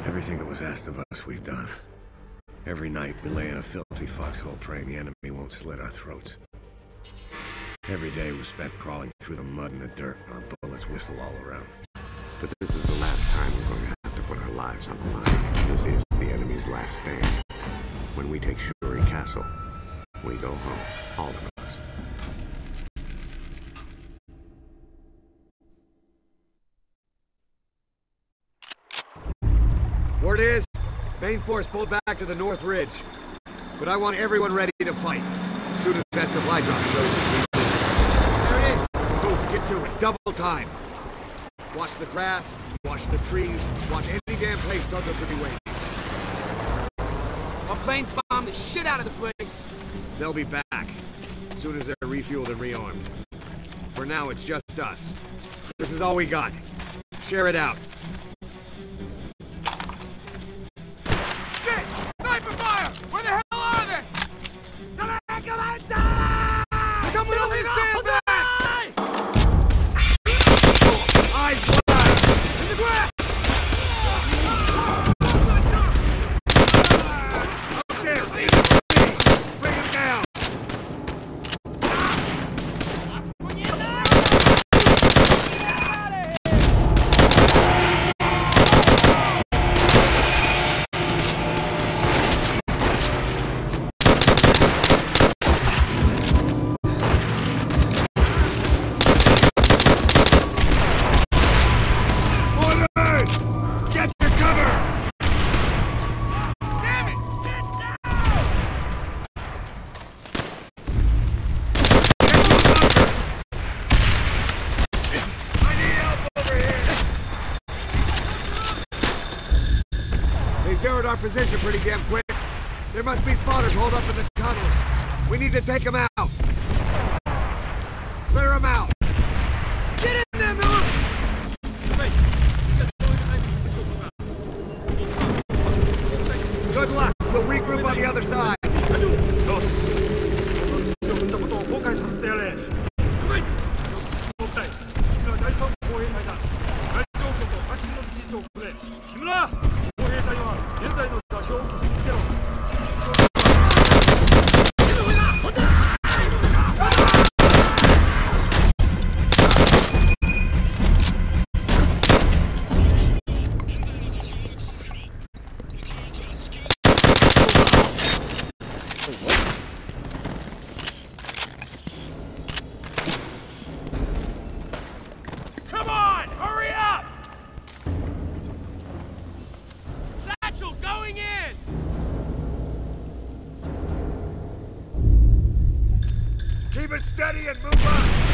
Everything that was asked of us, we've done. Every night, we lay in a filthy foxhole praying the enemy won't slit our throats. Every day we've spent crawling through the mud and the dirt, our bullets whistle all around. But this is the last time we're going to have to put our lives on the line. This is the enemy's last stand. When we take Shuri Castle, we go home, all of us. Word is, main force pulled back to the North Ridge. But I want everyone ready to fight. As soon as that supply drop shows up. There it is! Move, get to it, double time. Watch the grass, watch the trees, watch any damn place Tugger could be waiting. Our planes bomb the shit out of the place. They'll be back, as soon as they're refueled and rearmed. For now, it's just us. This is all we got. Share it out. Shit! Sniper fire! Where the hell are they? Come on! They're coming over the sandbags! Eyes wide! In the grass! Up there! Bring him down! Zeroed our position pretty damn quick. There must be spotters holed up in the tunnels. We need to take them out. Clear them out. Get in there, Miller! Good luck. We'll regroup on the other side. Keep it steady and move on!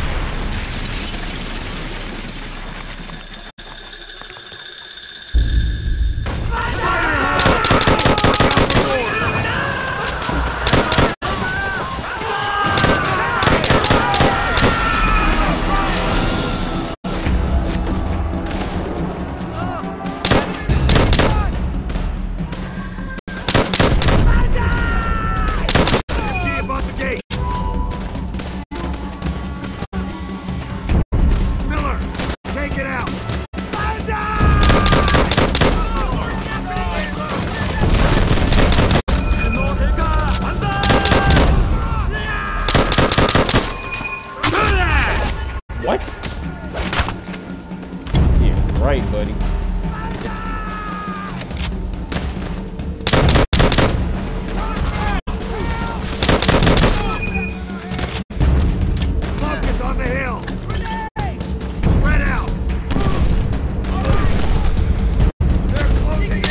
What? Yeah, right, buddy. Focus on the hill. Spread out. They're closing in.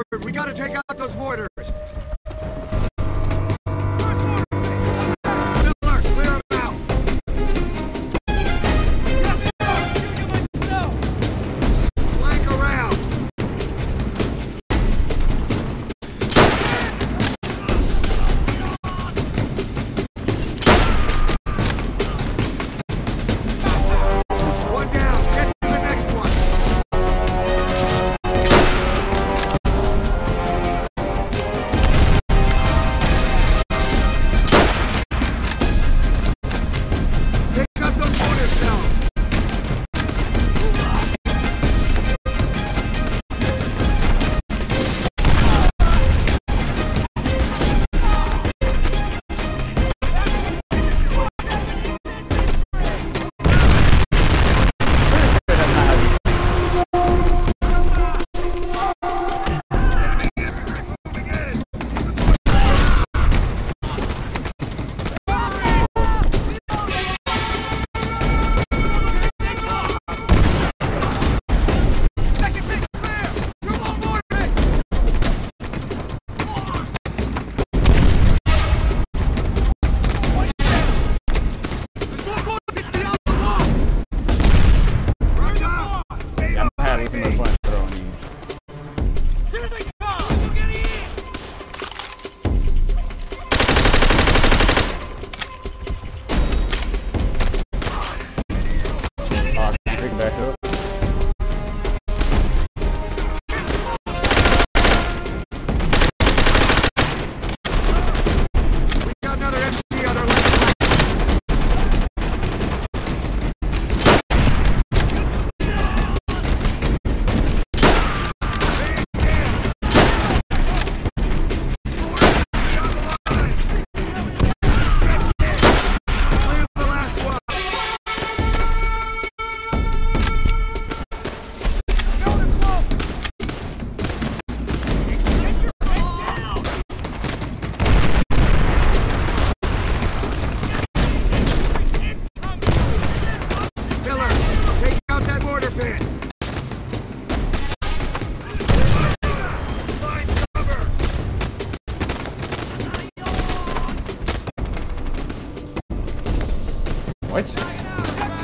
Forward, we gotta take out those mortars. Miller, clear them out. Yes, boss! Shooting myself! Flank around. One down, get to the next one. Pick up those mortar cells. Second pit clear! Two more mortars! There's more mortar pits beyond the wall! Roger. I'm happy with my fun throwing these. Here they come! Look at it! Can you pick it back up? We got another MG on our left. Clear the last one. Building close! Get your head down! Miller, take out that mortar pit. Find cover. What?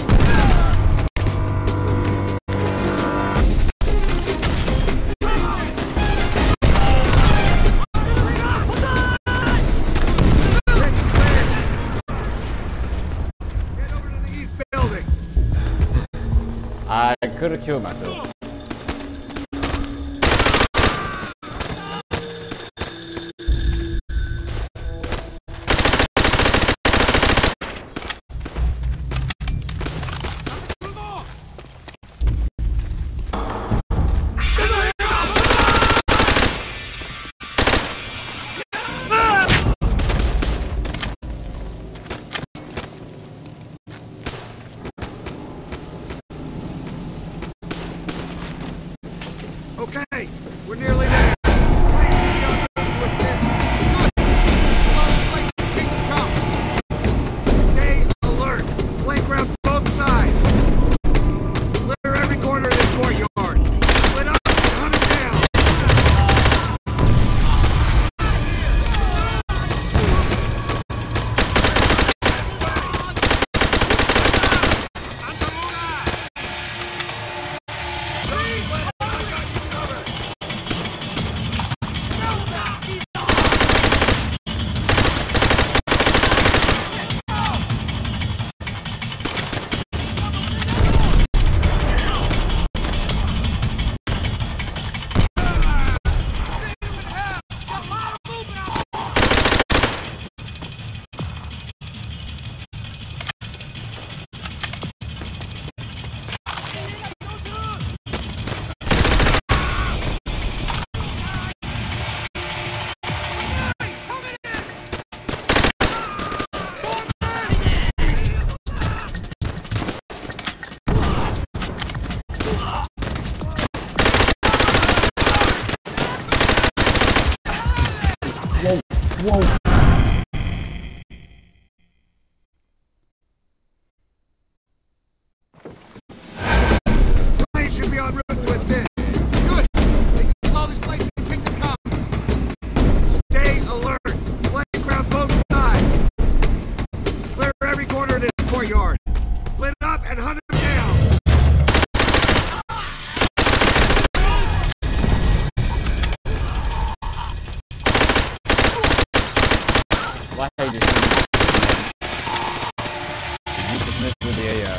Rick's clear. Get over to the east building. I could have killed myself. Move on! Okay, we're nearly there. Place is young to assist. Close place to Kingdom Come! Stay alert. Flank around both sides. Clear every corner of this courtyard. Split up and hunt them down. Whoa. Ryan should be en route to assist. Good. They can blow this place Why are you just dismissed with the AI?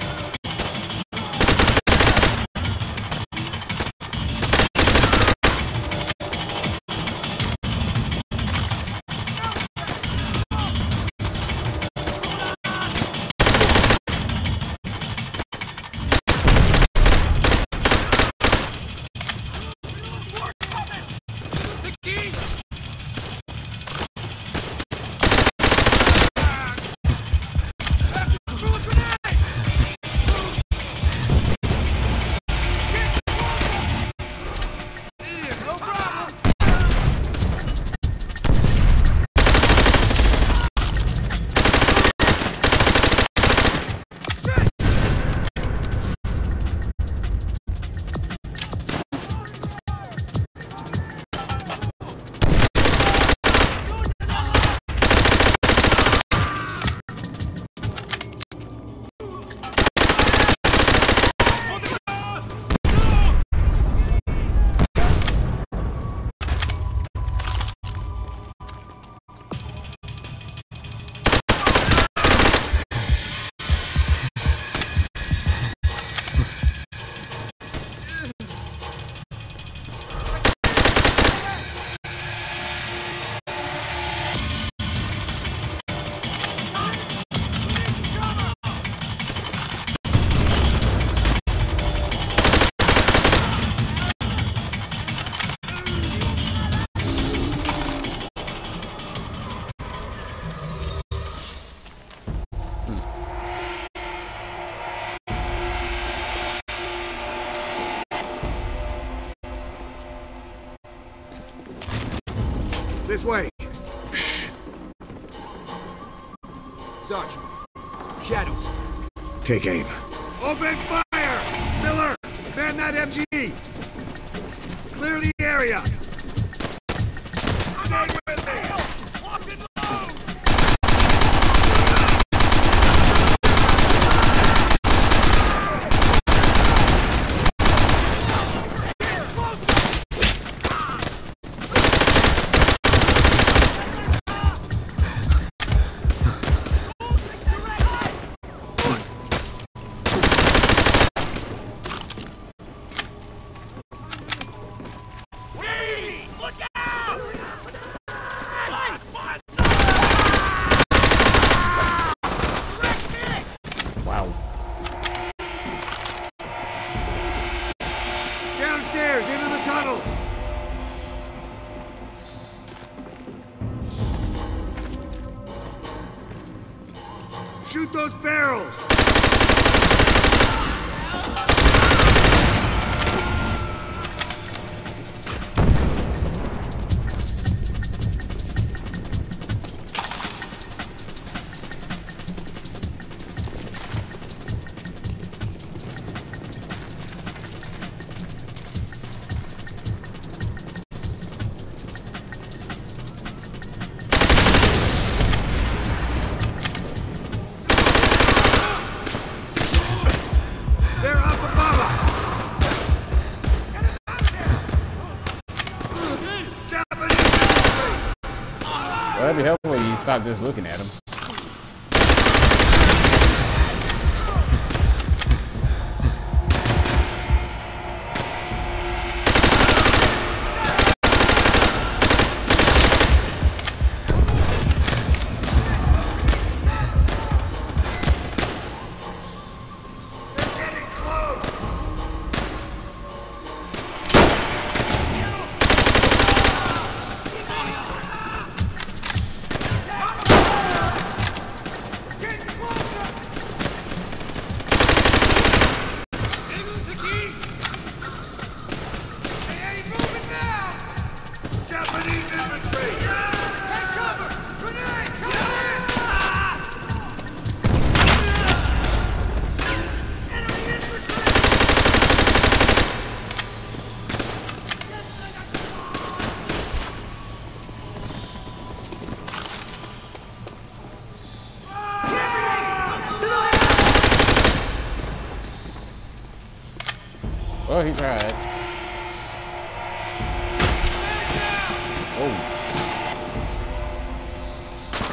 This way. Sarge. Shadows. Take aim. Open fire! Miller! Man that MG! Clear the area! Stay with me! Lock and load! Wow. Downstairs, into the tunnels! Shoot those barrels! They're up above us! Japanese infantry! Well, that'd be helpful if you stop just looking at him. Japanese infantry! Take cover! Grenade! Come Enemy infantry! Well, he tried. Oh.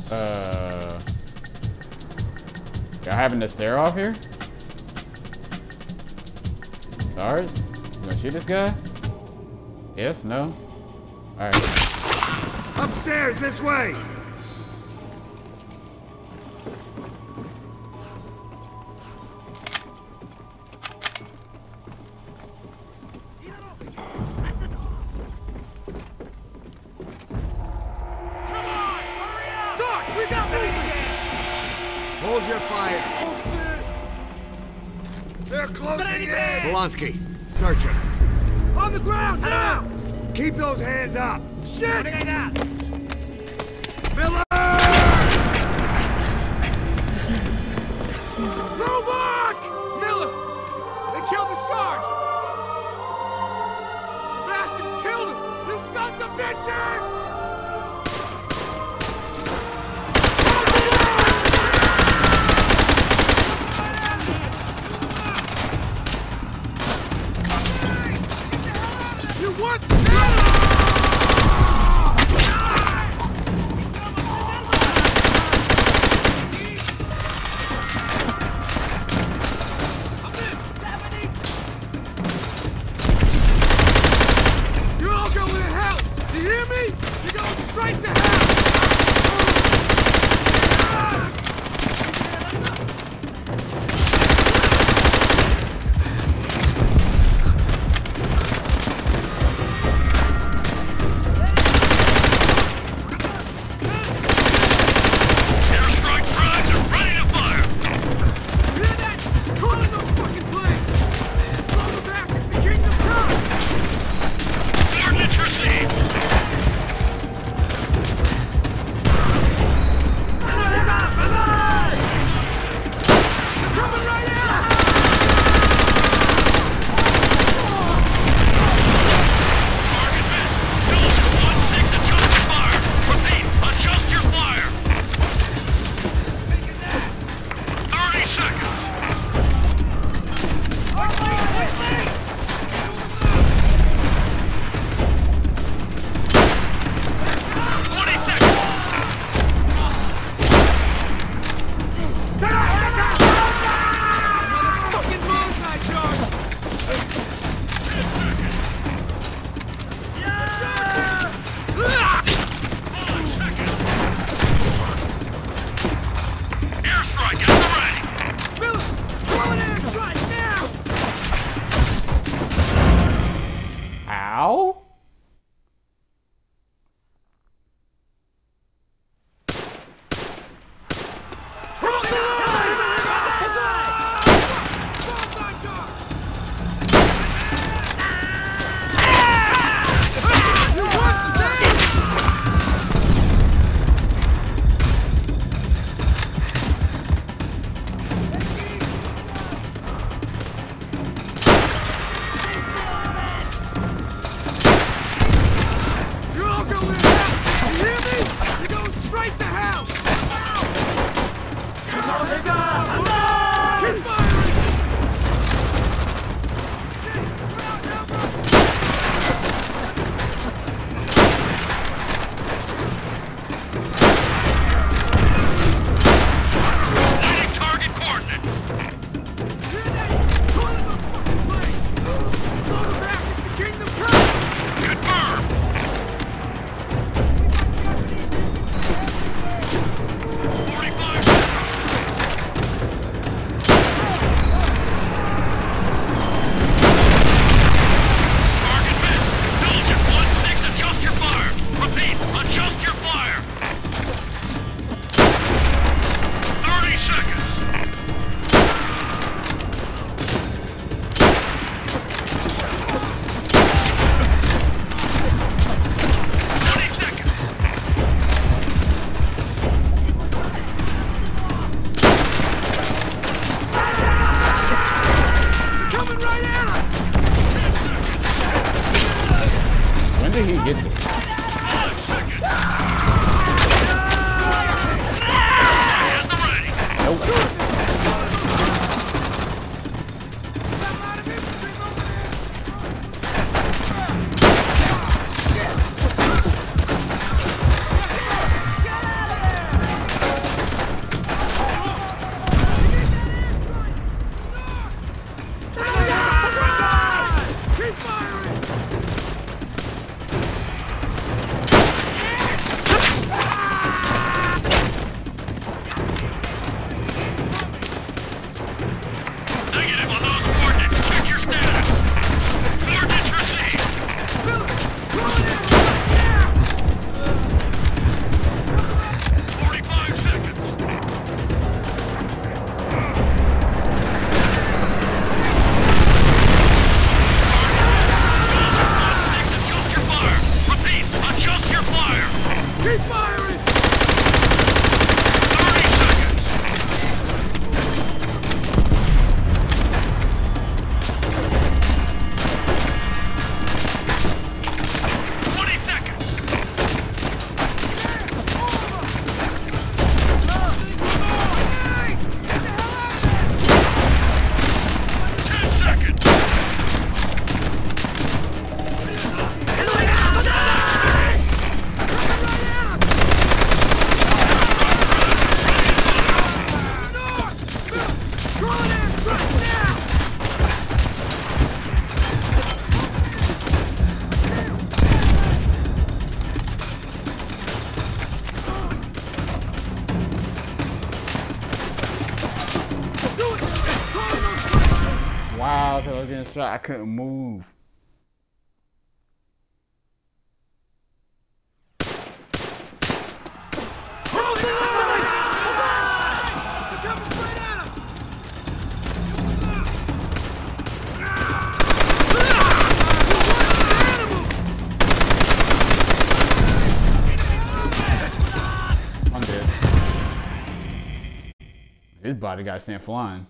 Y'all having the stair off here? Sorry? You gonna shoot this guy? Yes? No? Alright. Upstairs, this way! Hold your fire. Oh, shit! They're closing in! Polanski, search him. On the ground, now! Keep those hands up. Shit! Miller! Go back! Miller! They killed the Sarge! Bastards killed him! You sons of bitches! You what? You're all going to hell! You hear me? You're going straight to hell! Ow? because I was getting shot. I couldn't move. I'm dead. His body got sent flying.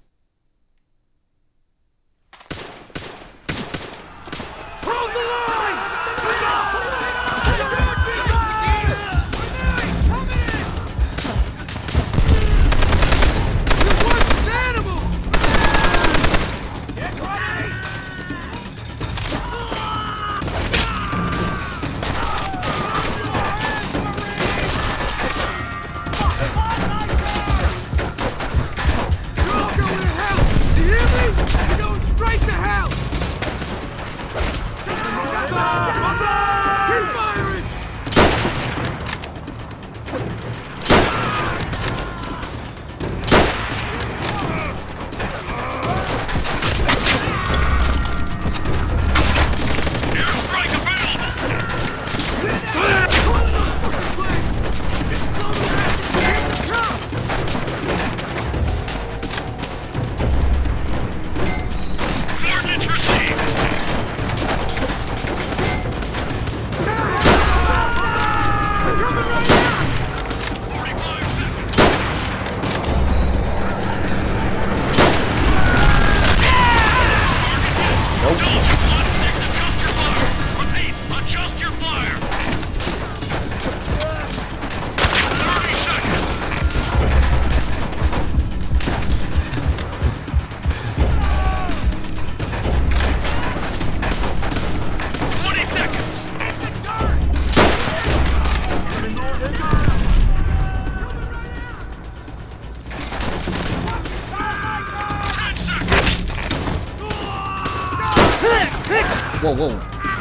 Whoa, whoa.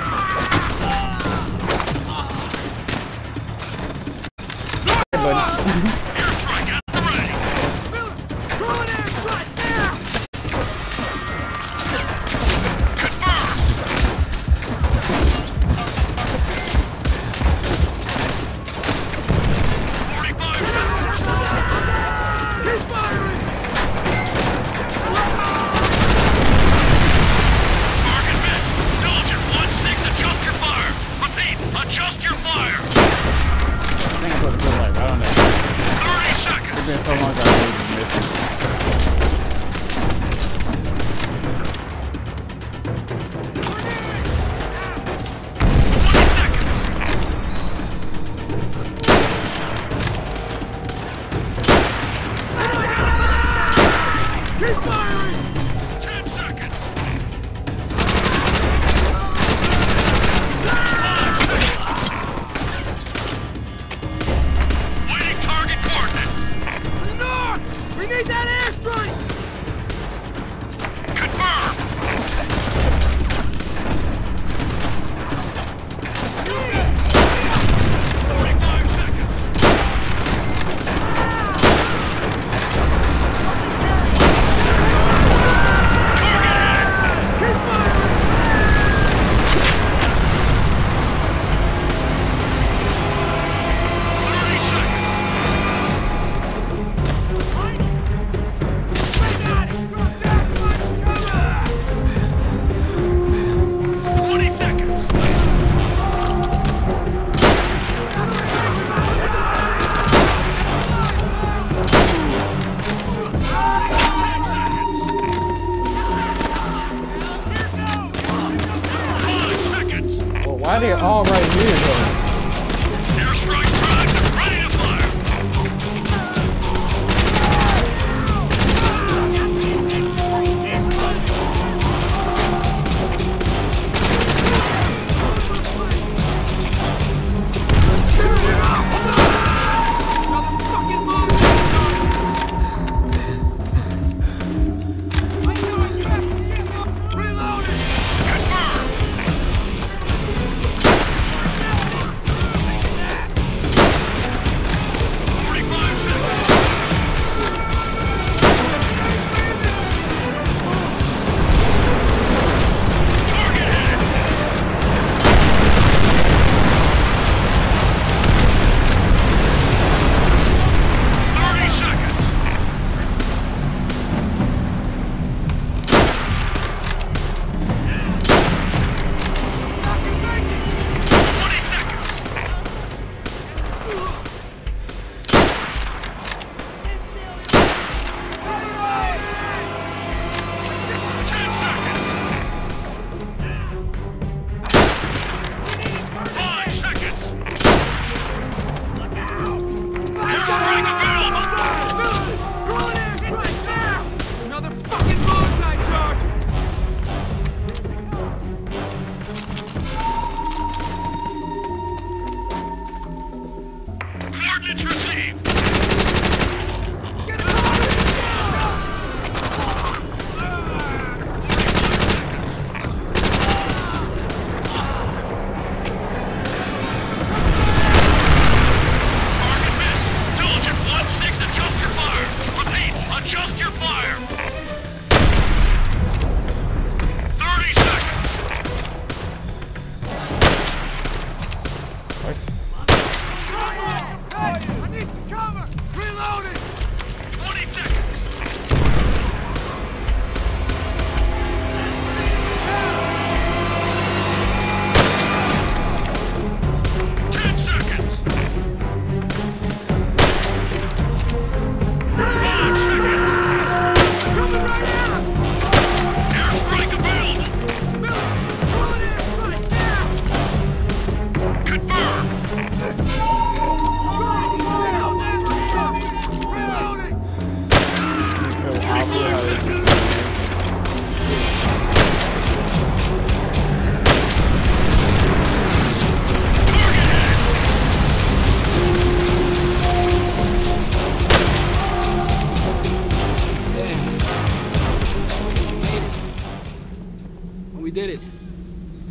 Hey, buddy. No!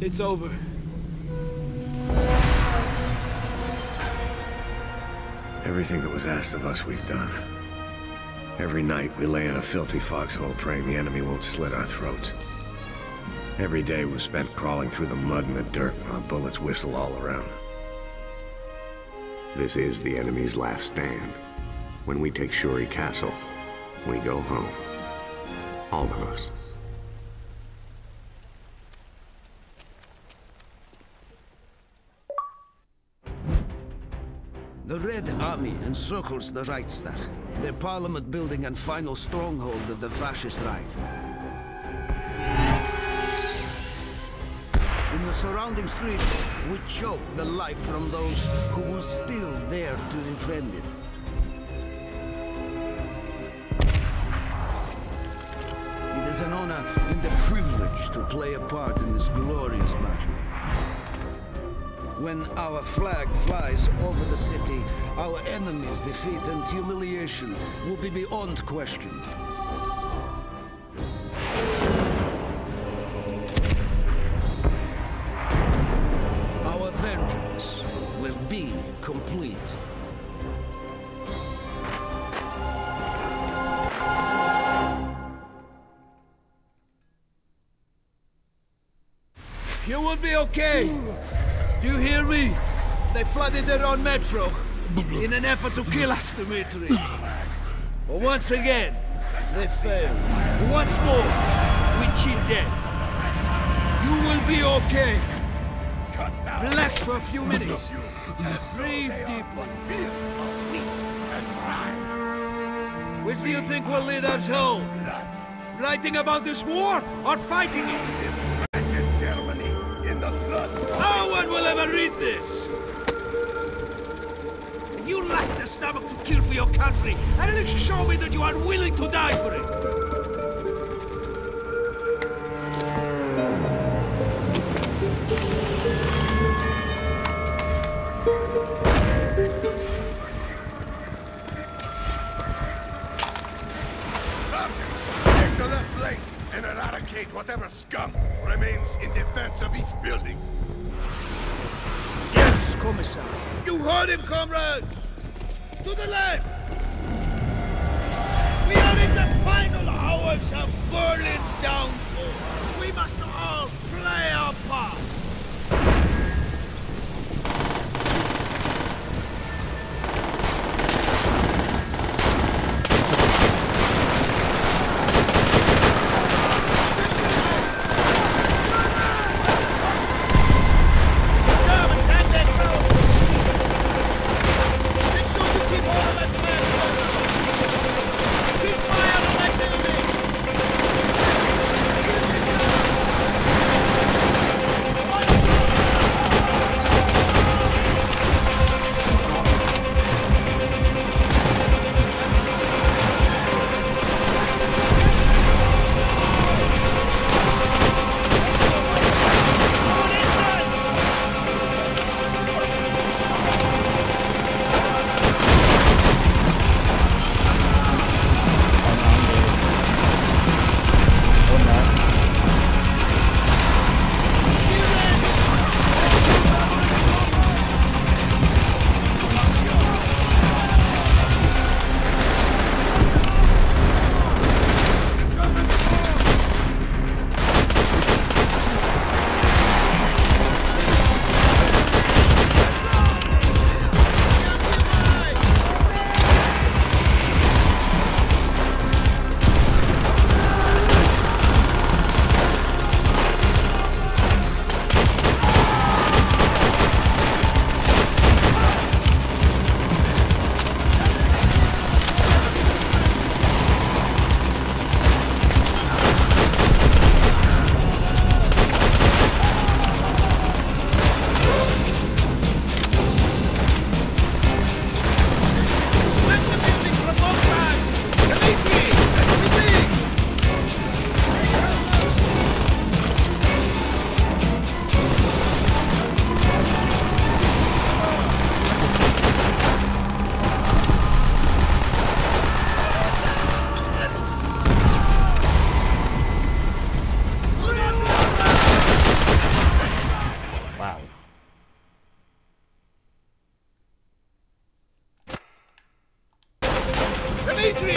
It's over. Everything that was asked of us, we've done. Every night we lay in a filthy foxhole praying the enemy won't slit our throats. Every day was spent crawling through the mud and the dirt while bullets whistle all around. This is the enemy's last stand. When we take Shuri Castle, we go home. All of us. The Red Army encircles the Reichstag, the parliament building and final stronghold of the fascist Reich. In the surrounding streets, we choke the life from those who will still dare to defend it. It is an honor and a privilege to play a part in this glorious battle. When our flag flies over the city, our enemies' defeat and humiliation will be beyond question. Our vengeance will be complete. You will be okay. Do you hear me? They flooded their own metro in an effort to kill us, Dmitri. But once again, they failed. Once more, we cheat death. You will be okay. Relax for a few minutes. Breathe deeply. Which do you think will lead us home? Writing about this war or fighting it? No one will ever read this! If you lack the stomach to kill for your country, at least show me that you are willing to die for it! Sergeant, take the left flank and eradicate whatever scum remains in defense of each building. Yes, Commissar. You heard him, comrades! To the left! We are in the final hours of Berlin's downfall. We must all play our part. Dimitri!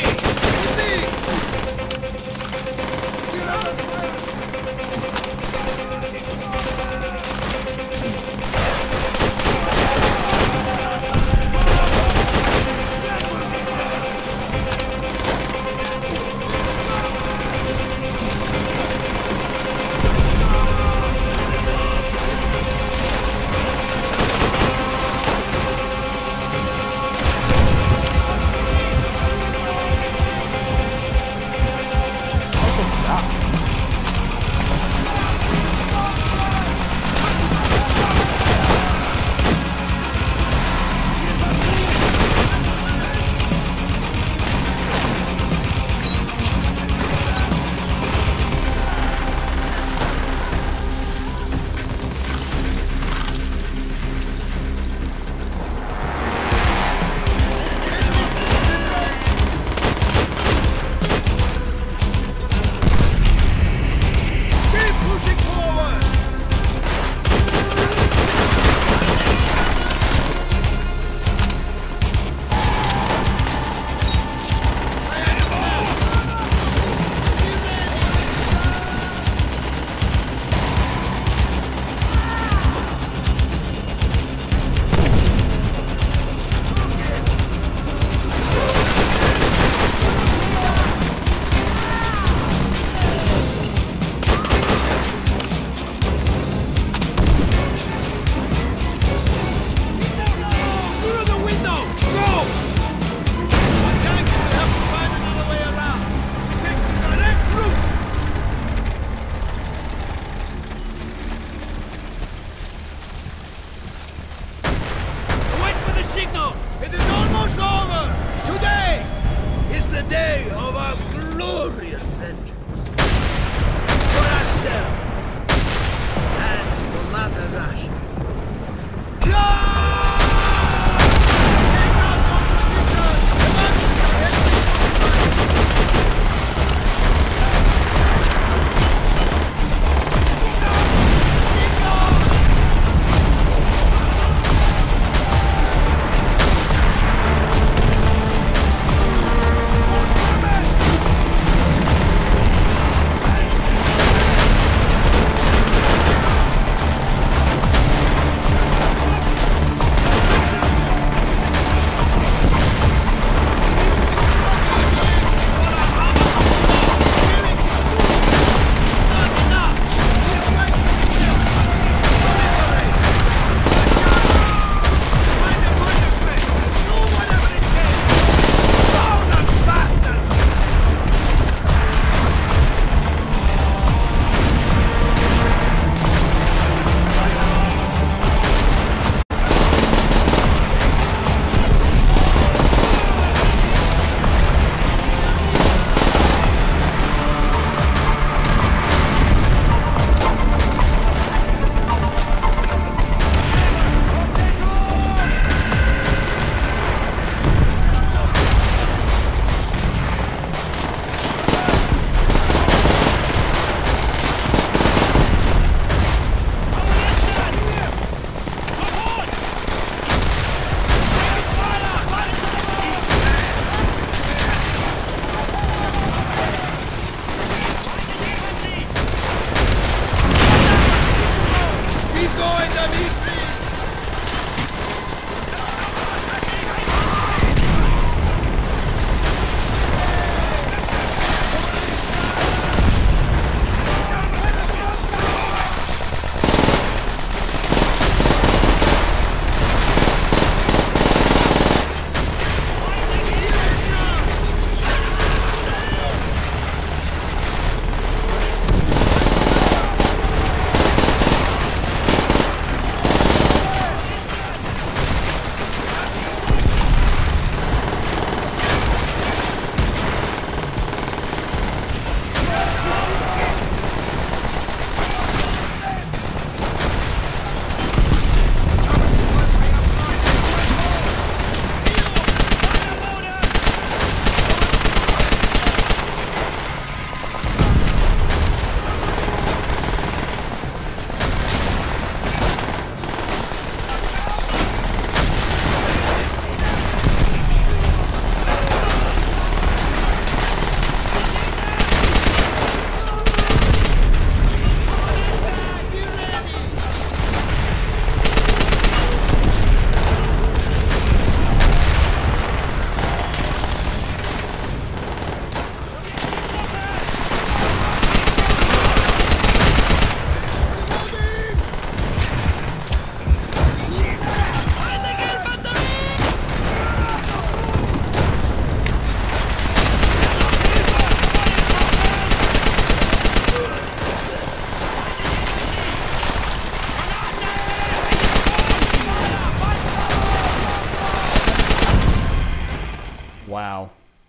Wow.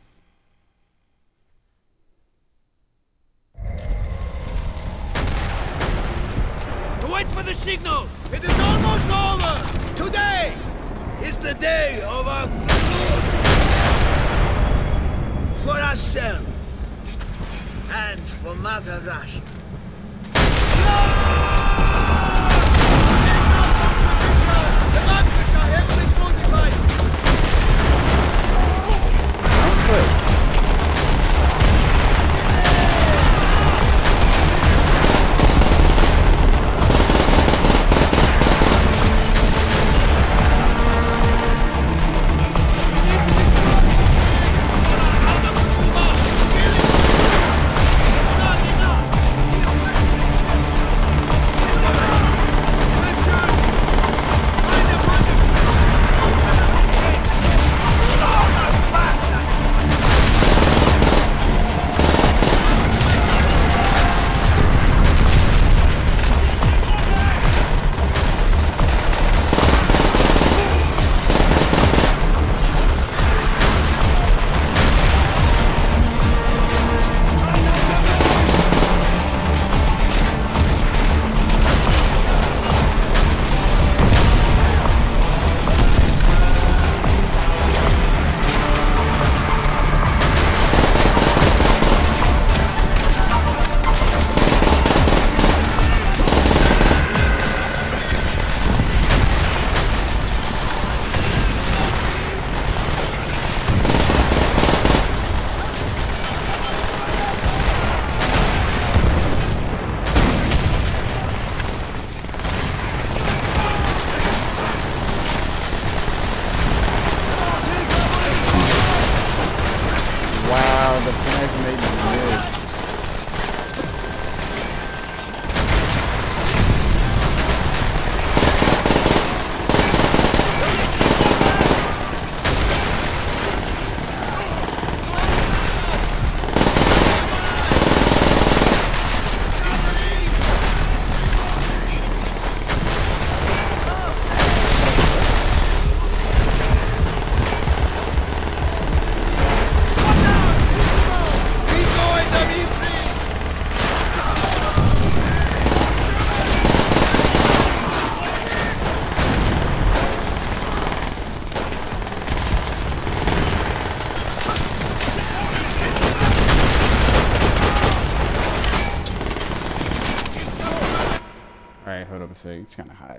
Wait for the signal! It is almost over! Today is the day of our blood! For ourselves and for Mother Russia. The bunkers are heavily fortified! So it's kind of hot.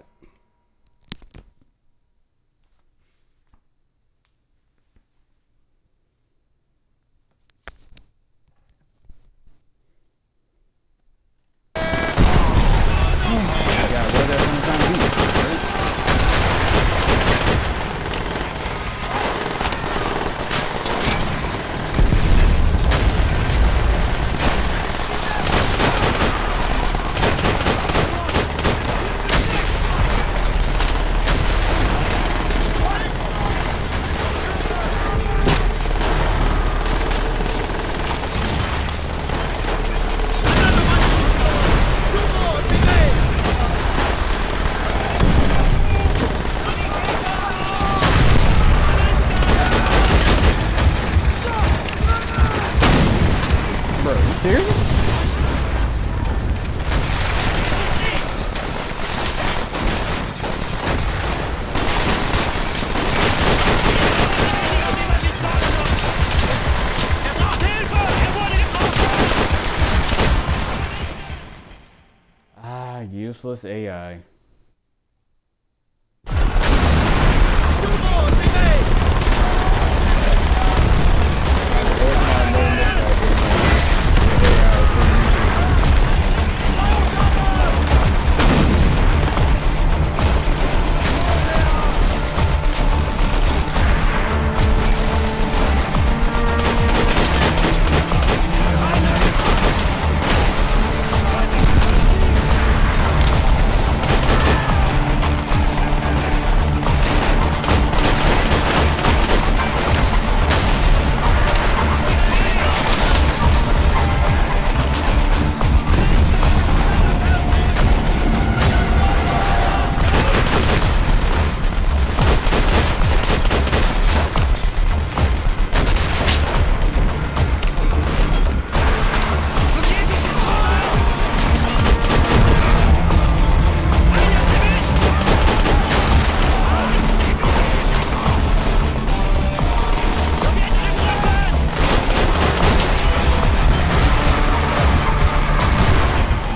Useless AI.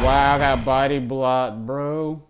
wow, I got body blocked, bro.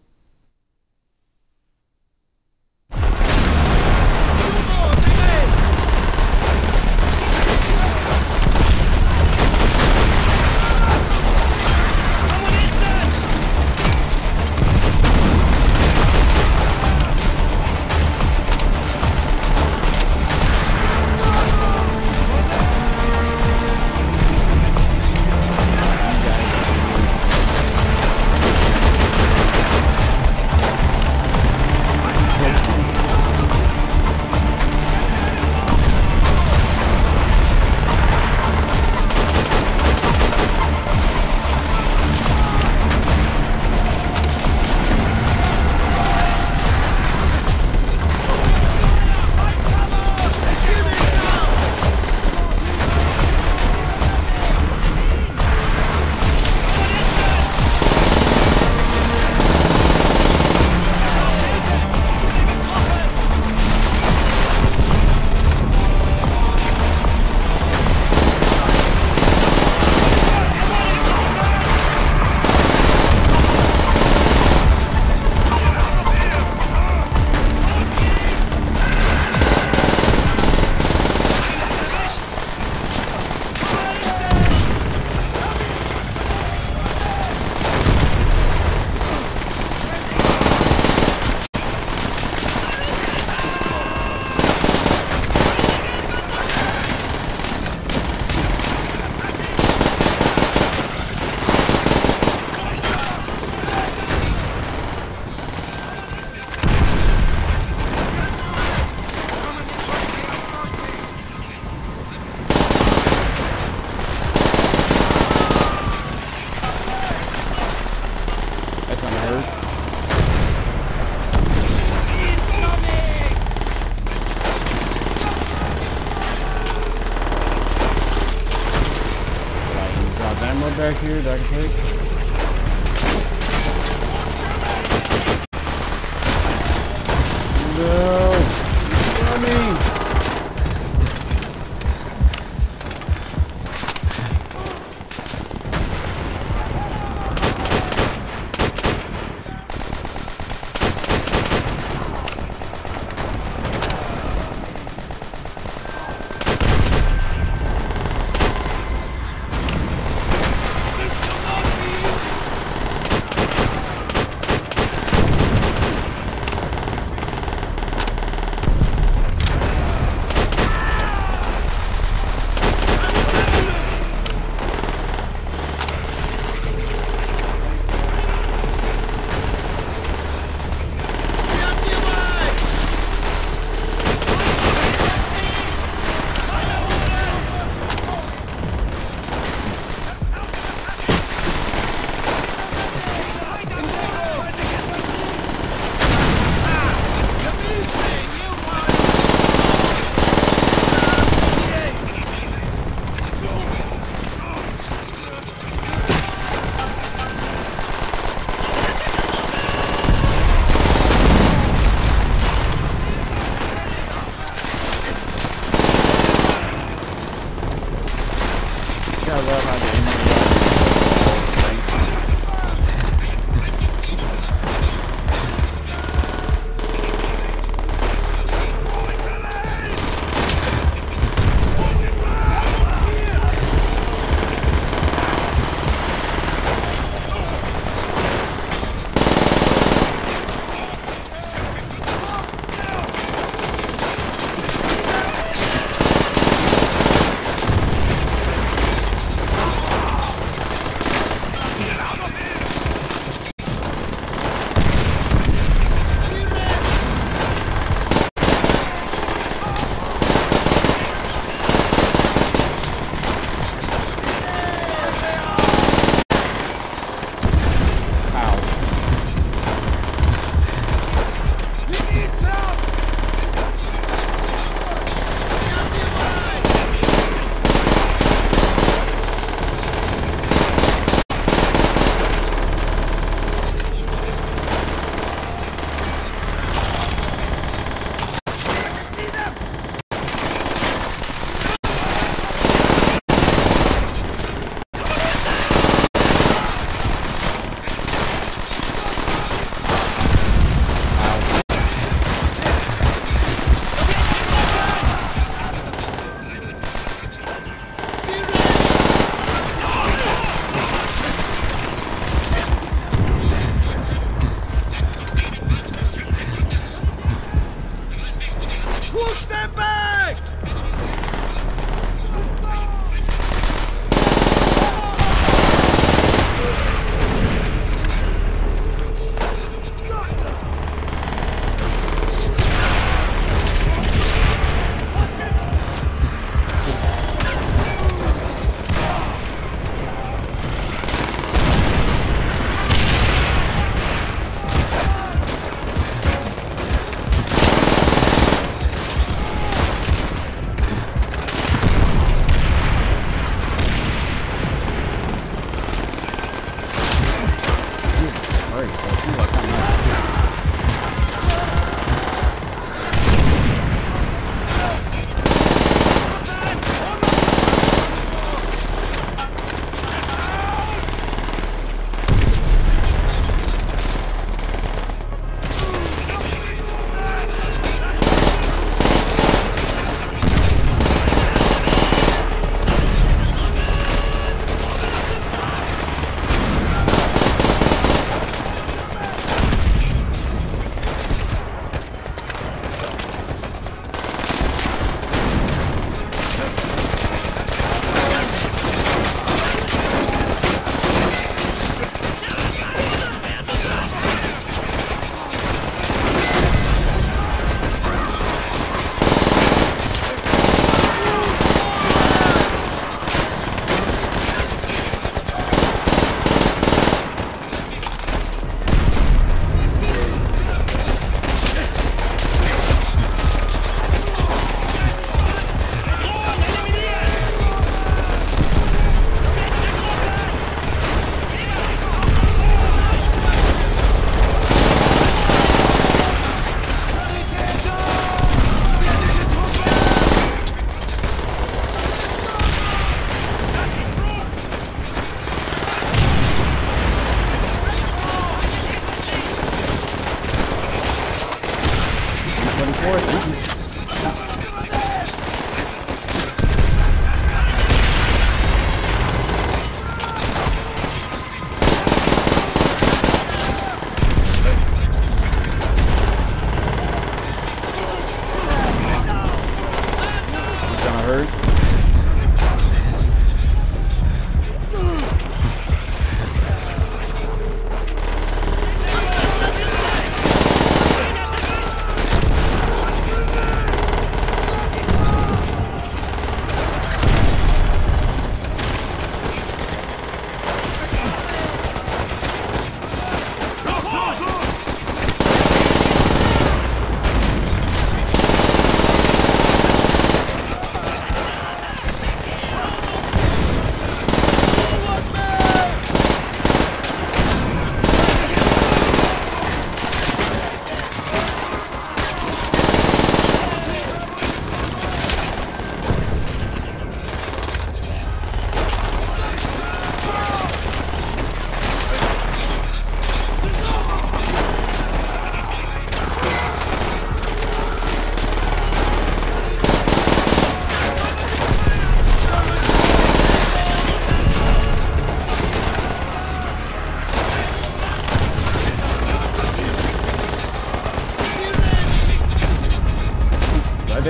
Back here that I can take. No! Coming!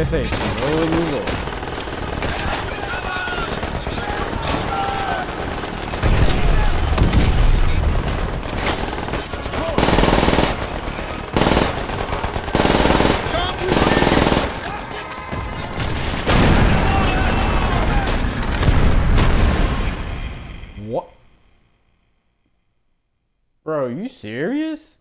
say slowly move over. What? Bro, you serious?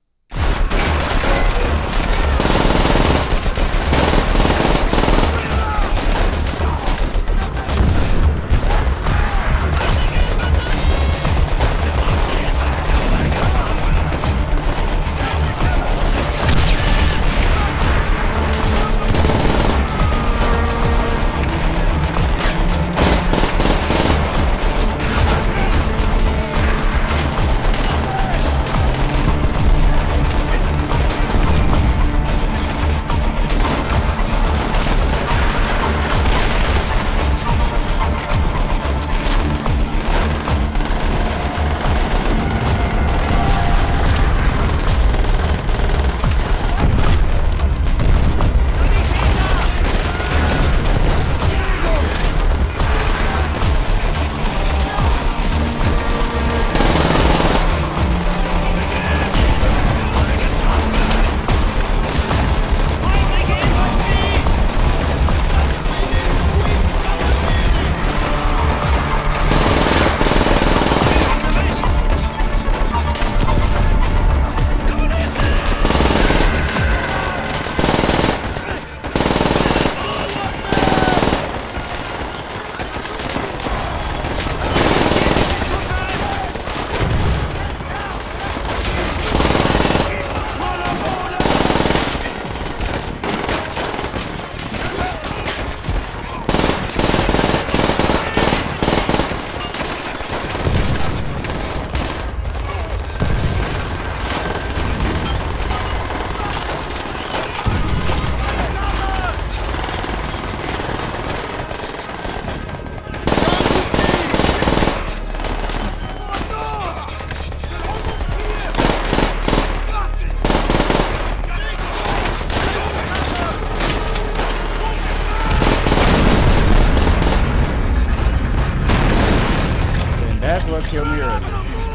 What killed me earlier.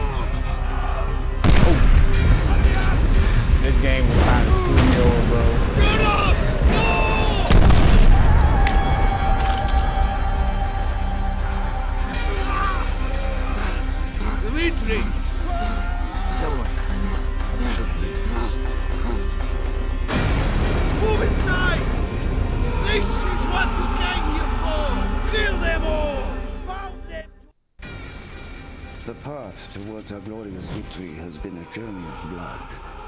Oh. This game was kind of screwing me over, bro. Dimitri! Someone should lead us. Move inside! This is what you came here for! Kill them all! The path towards our glorious victory has been a journey of blood.